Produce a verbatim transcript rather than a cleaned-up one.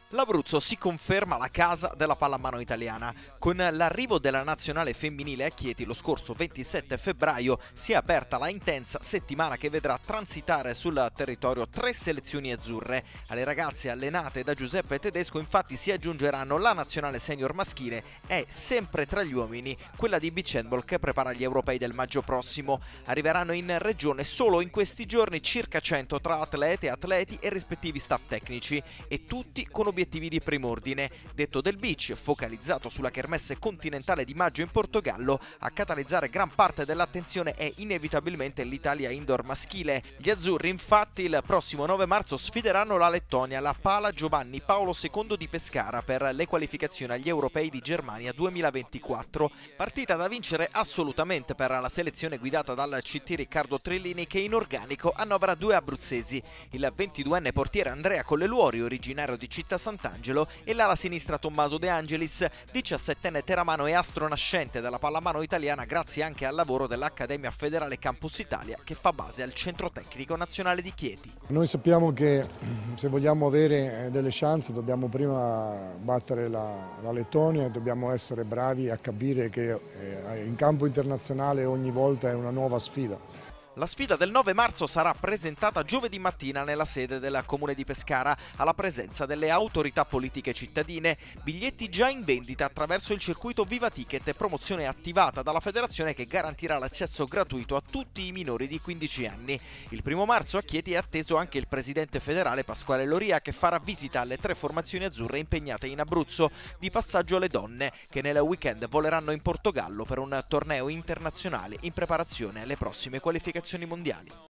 L'Abruzzo si conferma la casa della pallamano italiana. Con l'arrivo della nazionale femminile a Chieti lo scorso ventisette febbraio si è aperta la intensa settimana che vedrà transitare sul territorio tre selezioni azzurre. Alle ragazze allenate da Giuseppe Tedesco infatti si aggiungeranno la nazionale senior maschile e, sempre tra gli uomini, quella di beach handball che prepara gli europei del maggio prossimo. Arriveranno in regione solo in questi giorni circa cento tra atlete, atleti e rispettivi staff tecnici, e tutti con obiettivi obiettivi di prim'ordine. Detto del beach, focalizzato sulla kermesse continentale di maggio in Portogallo, a catalizzare gran parte dell'attenzione è inevitabilmente l'Italia indoor maschile. Gli azzurri infatti il prossimo nove marzo sfideranno la Lettonia, la Pala Giovanni Paolo secondo di Pescara per le qualificazioni agli europei di Germania duemilaventiquattro. Partita da vincere assolutamente per la selezione guidata dal C T Riccardo Trellini, che in organico annovera due abruzzesi, il ventiduenne portiere Andrea Colleluori, originario di Città Sant'Angelo, e l'ala sinistra Tommaso De Angelis, diciassettenne teramano e astro nascente della pallamano italiana grazie anche al lavoro dell'Accademia Federale Campus Italia, che fa base al Centro Tecnico Nazionale di Chieti. Noi sappiamo che se vogliamo avere delle chance dobbiamo prima battere la, la Lettonia e dobbiamo essere bravi a capire che eh, in campo internazionale ogni volta è una nuova sfida. La sfida del nove marzo sarà presentata giovedì mattina nella sede del Comune di Pescara, alla presenza delle autorità politiche cittadine. Biglietti già in vendita attraverso il circuito Viva Ticket, promozione attivata dalla federazione che garantirà l'accesso gratuito a tutti i minori di quindici anni. Il primo marzo a Chieti è atteso anche il presidente federale Pasquale Loria, che farà visita alle tre formazioni azzurre impegnate in Abruzzo, di passaggio alle donne, che nel weekend voleranno in Portogallo per un torneo internazionale in preparazione alle prossime qualificazioni mondiali.